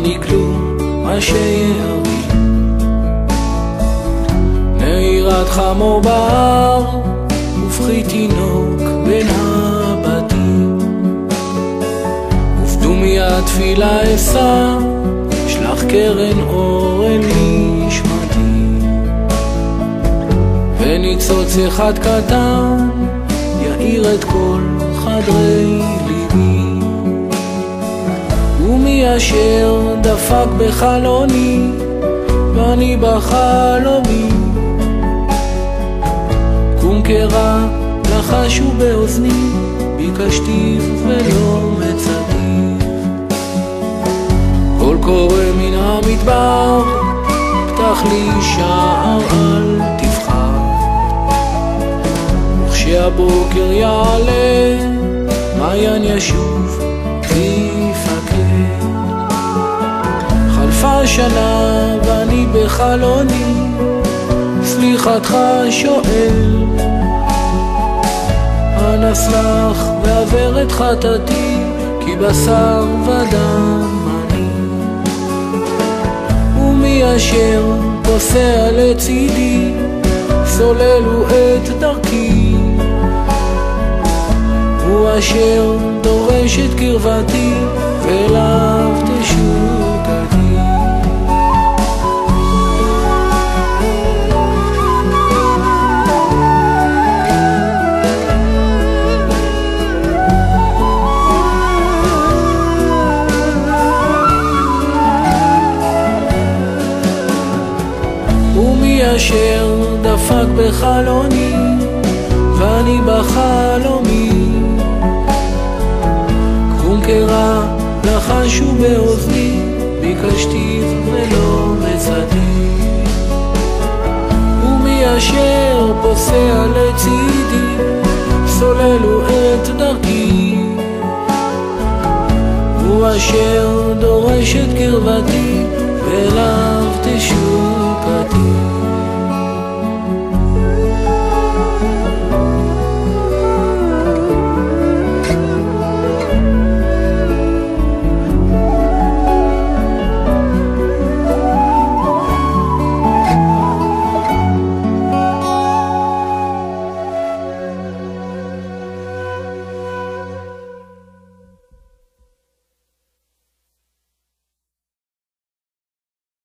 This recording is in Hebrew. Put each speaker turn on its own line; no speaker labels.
מכלום מה שיביא. נעירת חמור בהר ופחי תינוק בין הבתים, ופדומיה תפילה אשא, שלח קרן אור אל נשמתי. וניצוץ אחד קטן יאיר את כל חדרי ליבי, ומי אשר דפק בחלוני ואני בחלומי. קום קרא לחשו באוזני, ביקשתיו ולא מצאתיו. קול קורא מן המדבר, פתח לי שער אל תבחר. וכשהבוקר יעלה, מעיין ישוב ויפקד. חלפה שנה ואני בחלוני, סליחתך שואל. אנא סלח ועבר את חטאתי, כי בשר ודם אני. ומי אשר פוסע לצידי, סוללו את דרכי. הוא אשר דורש את קרבתי, ואליו תשוקתי. ומי אשר דפק בחלוני ואני בחלומי. קום קרא לחשו באוזני, ביקשתיו ולא מצאתי. ומי אשר פוסע לצידי, סוללו את דרכי. הוא אשר דורש את קרבתי, ואליו